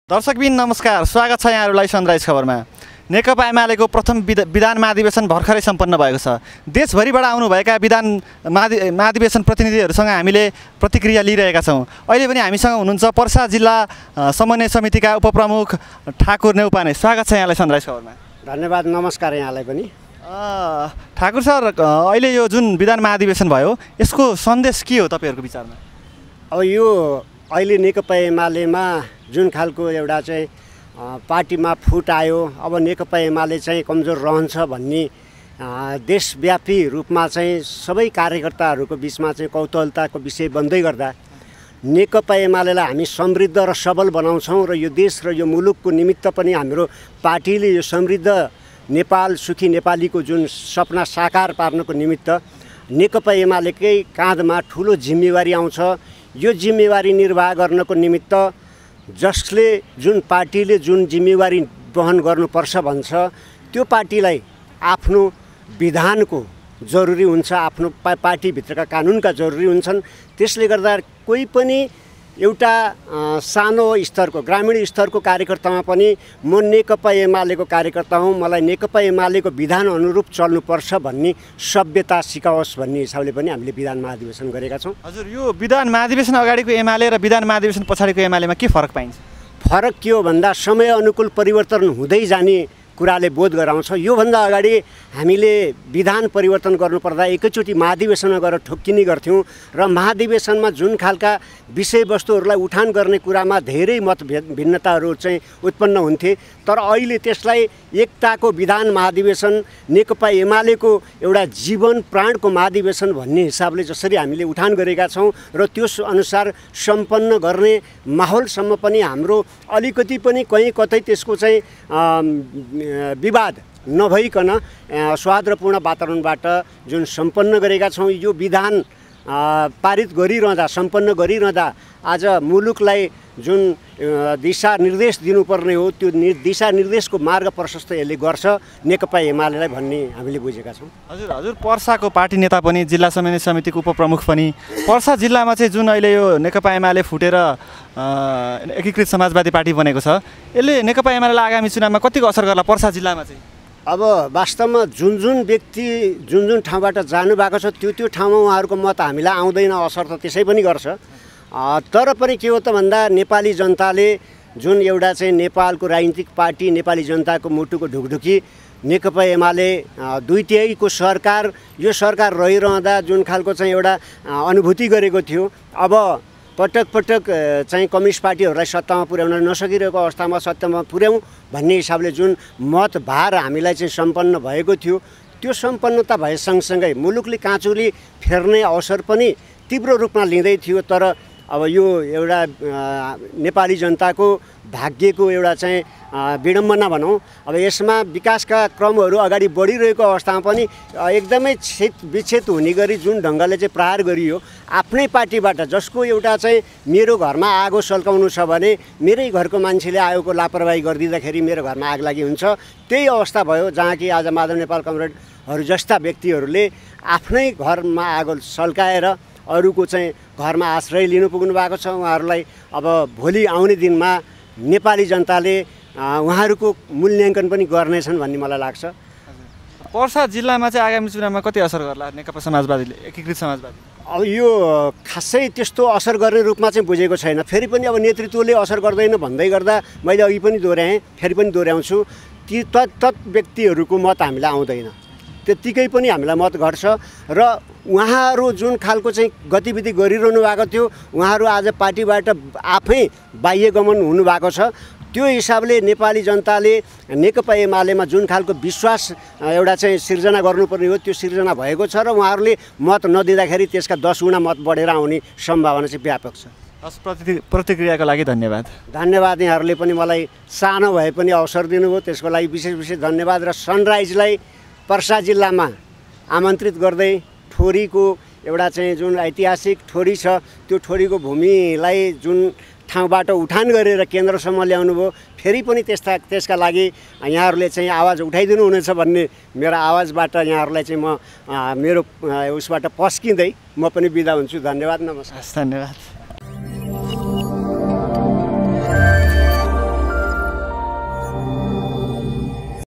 दर्शकबिन नमस्कार, स्वागत छ यहाँहरूलाई सनराइज खबरमा। नेकपा एमालेको प्रथम विधान महाधिवेशन भर्खरै सम्पन्न भएको छ। देशभरिबाट आउनुभएका विधान महाधिवेशन प्रतिनिधिहरूसँग हामीले प्रतिक्रिया लिइरहेका छौँ। अहिले पनि हामीसँग हुनुहुन्छ पर्सा जिल्ला समन्वय समितिका उपप्रमुख ठाकुर नेउपाने। स्वागत छ यहाँलाई सनराइज खबरमा। धन्यवाद, नमस्कार यहाँलाई पनि। ठाकुर सर, अहिले यो जुन विधान महाधिवेशन भयो यसको सन्देश के हो तपाईँहरूको विचारमा? अब यो अहिले नेकपा एमालेमा जुन खालको एउटा चाहिँ पार्टीमा फुट आयो, अब नेकपा एमाले चाहिँ कमजोर रहन्छ भन्ने देशव्यापी रूपमा चाहिँ सबै कार्यकर्ताहरूको बिचमा चाहिँ कौतूहलताको विषय बन्दै गर्दा नेकपा एमालेलाई हामी समृद्ध र सबल बनाउँछौँ र यो देश र यो मुलुकको निमित्त पनि हाम्रो पार्टीले यो समृद्ध नेपाल सुखी नेपालीको जुन सपना साकार पार्नको निमित्त नेकपा एमालेकै काँधमा ठुलो जिम्मेवारी आउँछ। यो जिम्मेवारी निर्वाह गर्नको निमित्त जसले जुन पार्टीले जुन जिम्मेवारी वहन गर्नुपर्छ भन्छ त्यो पार्टीलाई आफ्नो विधानको जरुरी हुन्छ, आफ्नो पार्टीभित्रका कानुनका जरुरी हुन्छन्। त्यसले गर्दा कोही पनि एउटा सानो स्तरको ग्रामीण स्तरको कार्यकर्तामा पनि म नेकपा एमालेको कार्यकर्ता हुँ, मलाई नेकपा एमालेको विधान अनुरूप चल्नुपर्छ भन्ने सभ्यता सिकाओस् भन्ने हिसाबले पनि हामीले विधान महाधिवेशन गरेका छौँ। हजुर, यो विधान महाधिवेशन अगाडिको एमाले र विधान महाधिवेशन पछाडिको एमालेमा के फरक पाइन्छ? फरक के हो भन्दा समय अनुकूल परिवर्तन हुँदै जाने कुराले बोध गराउँछ। योभन्दा अगाडि हामीले विधान परिवर्तन गर्नुपर्दा एकैचोटि महाधिवेशनमा गएर ठोक्किने गर्थ्यौँ र महाधिवेशनमा जुन खालका विषयवस्तुहरूलाई उठान गर्ने कुरामा धेरै मतभेद भिन्नताहरू चाहिँ उत्पन्न हुन्थे। तर अहिले त्यसलाई एकताको विधान महाधिवेशन, नेकपा एमालेको एउटा जीवन प्राणको महाधिवेशन भन्ने हिसाबले जसरी हामीले उठान गरेका छौँ र त्यस अनुसार सम्पन्न गर्ने माहौलसम्म पनि हाम्रो अलिकति पनि कहीँ कतै त्यसको चाहिँ विवाद नभइकन सौहार्दपूर्ण वातावरणबाट जुन सम्पन्न गरेका छौँ। यो विधान पारित गरिरहँदा सम्पन्न गरिरहँदा आज मुलुकलाई जुन दिशानिर्देश दिनुपर्ने हो त्यो दिशानिर्देशको मार्ग प्रशस्त यसले गर्छ नेकपा एमालेलाई भन्ने हामीले बुझेका छौँ। हजुर, पर्साको पार्टी नेता पनि, जिल्ला समन्वय समितिको उपप्रमुख पनि। पर्सा जिल्लामा चाहिँ जुन अहिले यो नेकपा एमाले फुटेर एकीकृत समाजवादी पार्टी बनेको छ, यसले नेकपा एमालेलाई आगामी चुनावमा कतिको असर गर्ला पर्सा जिल्लामा चाहिँ? अब वास्तवमा जुन व्यक्ति जुन ठाउँबाट जानुभएको छ त्यो ठाउँमा उहाँहरूको मत हामीलाई आउँदैन, असर त त्यसै पनि गर्छ। तर पनि के हो त भन्दा नेपाली जनताले जुन एउटा चाहिँ नेपालको राजनीतिक पार्टी, नेपाली जनताको मुटुको ढुकढुकी नेकपा एमाले दुई तिहाईको सरकार, यो सरकार रहिरहँदा जुन खालको चाहिँ एउटा अनुभूति गरेको थियो, अब पटक चाहिँ कम्युनिस्ट पार्टीहरूलाई सत्तामा पुर्याउन नसकिरहेको अवस्थामा सत्तामा पुर्याउँ भन्ने हिसाबले जुन मतभार हामीलाई चाहिँ सम्पन्न भएको थियो, त्यो सम्पन्नता भए सँगसँगै मुलुकले काँचुली फेर्ने अवसर पनि तीव्र रूपमा लिँदै थियो। तर अब यो एउटा नेपाली जनताको भाग्यको एउटा चाहिँ विडम्बना भनौँ। अब यसमा विकासका क्रमहरू अगाडि बढिरहेको अवस्थामा पनि एकदमै विच्छेद हुने गरी जुन ढङ्गले चाहिँ प्रहार गरियो आफ्नै पार्टीबाट, जसको एउटा चाहिँ मेरो घरमा आगो सल्काउनु छ भने मेरै घरको मान्छेले आगोको लापरवाही गरिदिँदाखेरि मेरो घरमा आग लागि हुन्छ। त्यही अवस्था भयो जहाँ कि आज माधव नेपाल कमरेडहरू जस्ता व्यक्तिहरूले आफ्नै घरमा आगो सल्काएर अरूको चाहिँ घरमा आश्रय लिनु पुग्नु भएको छ। उहाँहरूलाई अब भोलि आउने दिनमा नेपाली जनताले उहाँहरूको मूल्याङ्कन पनि गर्नेछन् भन्ने मलाई लाग्छ। पर्सा जिल्लामा चाहिँ आगामी चुनावमा कति असर गर्ला नेकपा समाजवादीले, एकीकृत समाजवादी? अब यो खासै त्यस्तो असर गर्ने रूपमा चाहिँ बुझेको छैन। फेरि पनि अब नेतृत्वले असर गर्दैन भन्दै गर्दा मैले अघि पनि दोहोऱ्याएँ, फेरि पनि दोहोऱ्याउँछु, ती तत् व्यक्तिहरूको मत हामीलाई आउँदैन, त्यत्तिकै पनि हामीलाई मत घट्छ। र उहाँहरू जुन खालको चाहिँ गतिविधि गरिरहनु भएको थियो, उहाँहरू आज पार्टीबाट आफै बाह्यगमन हुनुभएको छ। त्यो हिसाबले नेपाली जनताले नेकपा एमालेमा जुन खालको विश्वास एउटा चाहिँ सिर्जना गर्नुपर्ने हो त्यो सिर्जना भएको छ र उहाँहरूले मत नदिँदाखेरि त्यसका 10 गुणा मत बढेर आउने सम्भावना चाहिँ व्यापक छ। प्रतिक्रियाको लागि धन्यवाद। धन्यवाद, यहाँहरूले पनि मलाई सानो भए पनि अवसर दिनुभयो, त्यसको लागि विशेष धन्यवाद। र सनराइजलाई पर्सा जिल्लामा आमन्त्रित गर्दै ठोरीको एउटा चाहिँ जुन ऐतिहासिक ठोरी छ त्यो ठोरीको भूमिलाई जुन ठाउँबाट उठान गरेर केन्द्रसम्म ल्याउनु भयो, फेरि पनि त्यसका लागि यहाँहरूले चाहिँ आवाज उठाइदिनु हुनेछ भन्ने मेरो आवाजबाट यहाँहरूलाई चाहिँ म मेरो उसबाट पस्किँदै म पनि बिदा हुन्छु। धन्यवाद, नमस्कार। धन्यवाद।